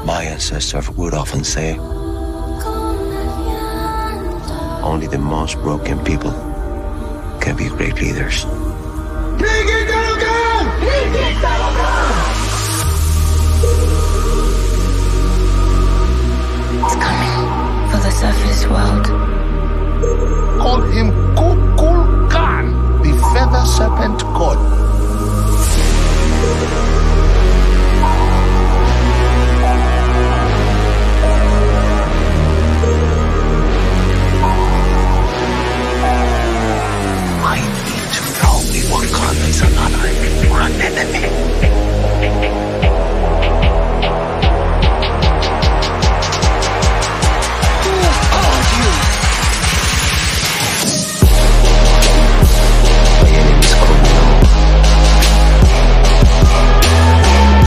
My ancestors would often say, only the most broken people can be great leaders. Take it down!